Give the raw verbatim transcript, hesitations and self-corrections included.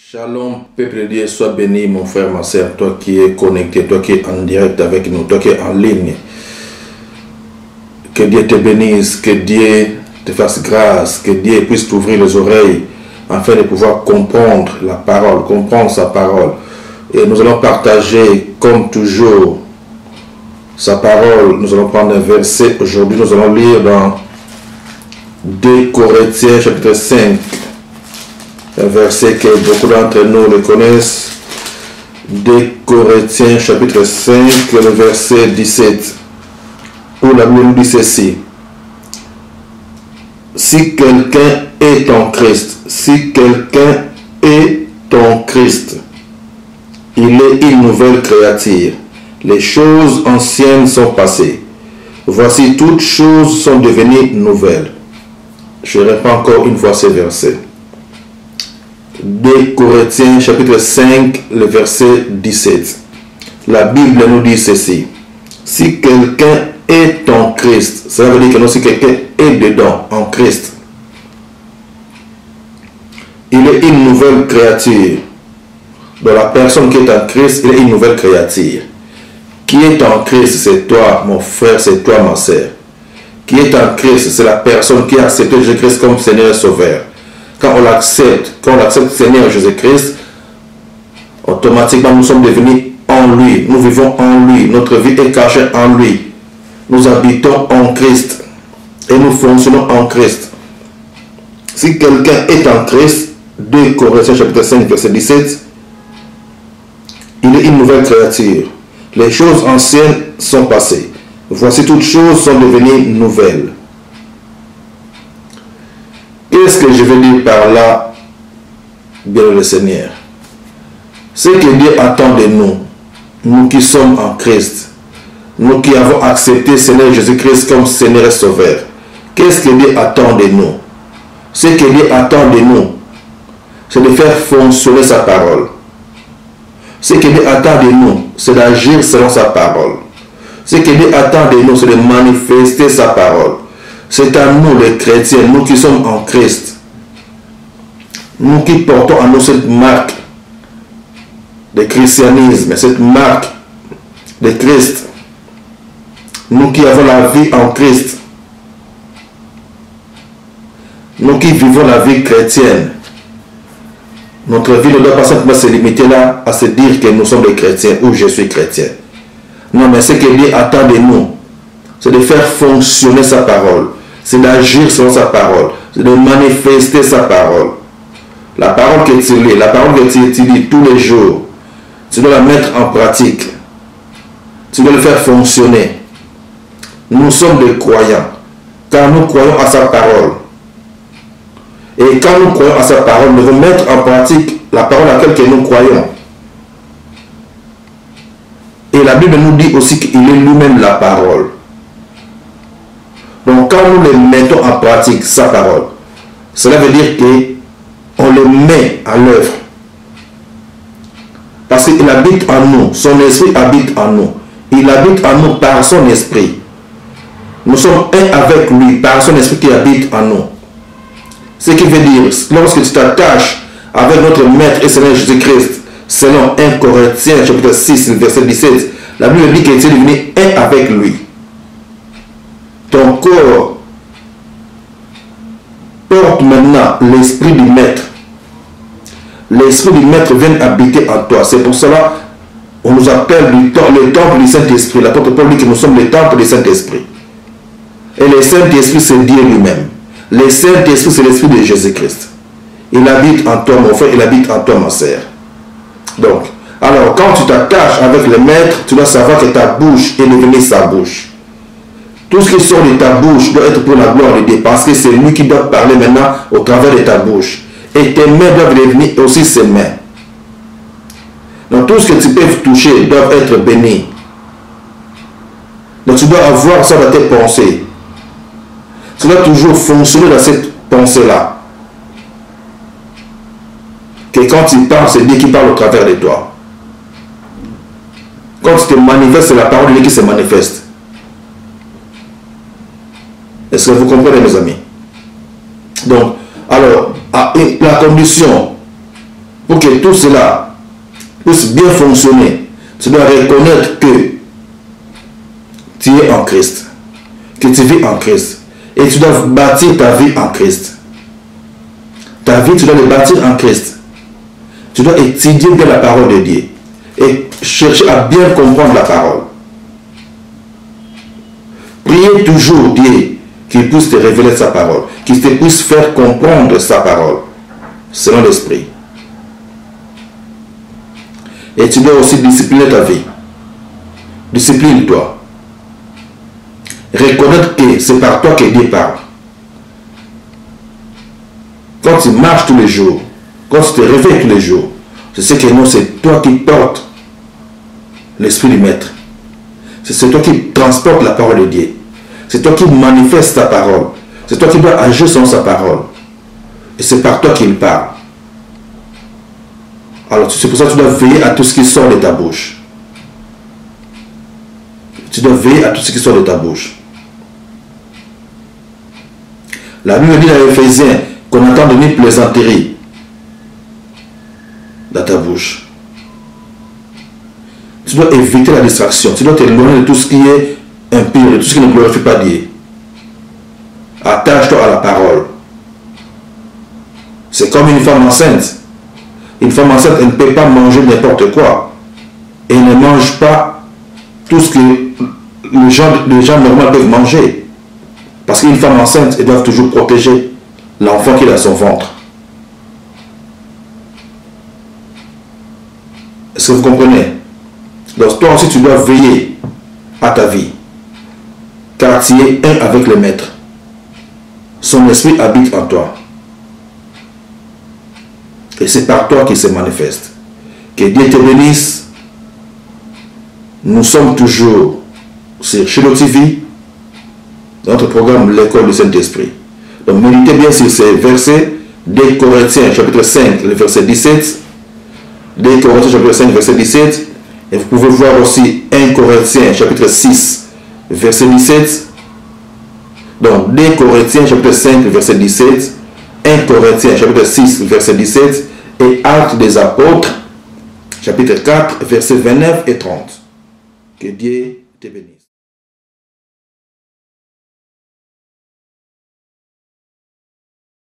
Shalom, peuple de Dieu, sois béni, mon frère, ma soeur, toi qui es connecté, toi qui es en direct avec nous, toi qui es en ligne. Que Dieu te bénisse, que Dieu te fasse grâce, que Dieu puisse t'ouvrir les oreilles afin de pouvoir comprendre la parole, comprendre sa parole. Et nous allons partager, comme toujours, sa parole. Nous allons prendre un verset. Aujourd'hui, nous allons lire dans deux Corinthiens, chapitre cinq. Un verset que beaucoup d'entre nous le connaissent. deux Corinthiens, chapitre cinq, le verset dix-sept. Où la Bible nous dit ceci. Si quelqu'un est en Christ, si quelqu'un est en Christ, il est une nouvelle créature. Les choses anciennes sont passées. Voici, toutes choses sont devenues nouvelles. Je reprends encore une fois ce verset. deux Corinthiens chapitre cinq, le verset dix-sept. La Bible nous dit ceci. Si quelqu'un est en Christ, ça veut dire que non, si quelqu'un est dedans, en Christ, il est une nouvelle créature. Dans la personne qui est en Christ, il est une nouvelle créature. Qui est en Christ, c'est toi, mon frère, c'est toi, ma soeur. Qui est en Christ, c'est la personne qui a accepté Jésus-Christ comme Seigneur et Sauveur. Quand on l'accepte, quand on accepte Seigneur Jésus-Christ, automatiquement nous sommes devenus en lui. Nous vivons en lui. Notre vie est cachée en lui. Nous habitons en Christ. Et nous fonctionnons en Christ. Si quelqu'un est en Christ, deux Corinthiens chapitre cinq, verset dix-sept, il est une nouvelle créature. Les choses anciennes sont passées. Voici, toutes choses sont devenues nouvelles. Qu'est-ce que je veux dire par là, bien le Seigneur? Ce que Dieu attend de nous, nous qui sommes en Christ, nous qui avons accepté Seigneur Jésus-Christ comme Seigneur et Sauveur, qu'est-ce que Dieu attend de nous? Ce que Dieu attend de nous, c'est de faire fonctionner sa parole. Ce que Dieu attend de nous, c'est d'agir selon sa parole. Ce que Dieu attend de nous, c'est de manifester sa parole. C'est à nous les chrétiens, nous qui sommes en Christ, nous qui portons en nous cette marque de christianisme, cette marque de Christ, nous qui avons la vie en Christ, nous qui vivons la vie chrétienne. Notre vie ne doit pas simplement se limiter là à se dire que nous sommes des chrétiens ou je suis chrétien. Non, mais ce que Dieu attend de nous, c'est de faire fonctionner sa parole, c'est d'agir selon sa parole, c'est de manifester sa parole. La parole que tu lis, la parole que tu étudies tous les jours, tu dois la mettre en pratique. Tu dois le faire fonctionner. Nous sommes des croyants, car nous croyons à sa parole. Et quand nous croyons à sa parole, nous devons mettre en pratique la parole à laquelle nous croyons. Et la Bible nous dit aussi qu'il est lui-même la parole. Donc quand nous le mettons en pratique, sa parole, cela veut dire qu'on le met à l'œuvre. Parce qu'il habite en nous, son esprit habite en nous. Il habite en nous par son esprit. Nous sommes un avec lui par son esprit qui habite en nous. Ce qui veut dire, lorsque tu t'attaches avec notre Maître et Seigneur Jésus-Christ, selon un Corinthiens chapitre six, verset dix-sept, la Bible dit que tu es devenu un avec lui. Ton corps porte maintenant l'esprit du Maître. L'esprit du Maître vient habiter en toi. C'est pour cela qu'on nous appelle du temps, le temple du Saint-Esprit. L'apôtre Paul dit que nous sommes le temple du Saint-Esprit. Et le Saint-Esprit, c'est Dieu lui-même. Le Saint-Esprit, c'est l'Esprit de Jésus-Christ. Il habite en toi, mon frère, il habite en toi, ma sœur. Donc, alors, quand tu t'attaches avec le Maître, tu dois savoir que ta bouche est devenue sa bouche. Tout ce qui sort de ta bouche doit être pour la gloire de Dieu, parce que c'est lui qui doit parler maintenant au travers de ta bouche. Et tes mains doivent devenir aussi ses mains. Donc, tout ce que tu peux toucher doit être béni. Donc, tu dois avoir ça dans tes pensées. Tu dois toujours fonctionner dans cette pensée-là. Que quand tu parles, c'est Dieu qui parle au travers de toi. Quand tu te manifestes, c'est la parole de Dieu qui se manifeste. Est-ce que vous comprenez, mes amis? Donc, alors, la condition pour que tout cela puisse bien fonctionner, tu dois reconnaître que tu es en Christ, que tu vis en Christ. Et tu dois bâtir ta vie en Christ. Ta vie, tu dois la bâtir en Christ. Tu dois étudier bien la parole de Dieu et chercher à bien comprendre la parole. Priez toujours Dieu qu'il puisse te révéler sa parole, qu'il te puisse faire comprendre sa parole selon l'esprit. Et tu dois aussi discipliner ta vie. Discipline-toi. Reconnaître que c'est par toi que Dieu parle. Quand tu marches tous les jours, quand tu te réveilles tous les jours, tu sais que non, c'est toi qui portes l'esprit du Maître. C'est toi qui transporte la parole de Dieu. C'est toi qui manifeste ta parole. C'est toi qui dois agir selon sa parole. Et c'est par toi qu'il parle. Alors c'est pour ça que tu dois veiller à tout ce qui sort de ta bouche. Tu dois veiller à tout ce qui sort de ta bouche. La Bible dit dans Éphésiens qu'on entend de nuit plaisanterie dans ta bouche. Tu dois éviter la distraction. Tu dois t'éloigner de tout ce qui est impur, de tout ce qui ne glorifie pas Dieu. Attache-toi à la parole. C'est comme une femme enceinte. Une femme enceinte, elle ne peut pas manger n'importe quoi. Et elle ne mange pas tout ce que les gens, les gens normaux peuvent manger. Parce qu'une femme enceinte, elle doit toujours protéger l'enfant qui est dans son ventre. Est-ce que vous comprenez? Donc toi aussi, tu dois veiller à ta vie. Car tu es un avec le Maître. Son esprit habite en toi. Et c'est par toi qu'il se manifeste. Que Dieu te bénisse. Nous sommes toujours sur Shiloh T V, notre programme L'école du Saint-Esprit. Donc méditez bien sur ces versets. deux Corinthiens chapitre cinq, le verset dix-sept. deux Corinthiens chapitre cinq, verset dix-sept. Et vous pouvez voir aussi un Corinthiens chapitre six, verset dix-sept. Donc deux Corinthiens chapitre cinq, verset dix-sept. un Corinthiens chapitre six, verset dix-sept. Et Actes des Apôtres chapitre quatre, versets vingt-neuf et trente. Que Dieu te bénisse.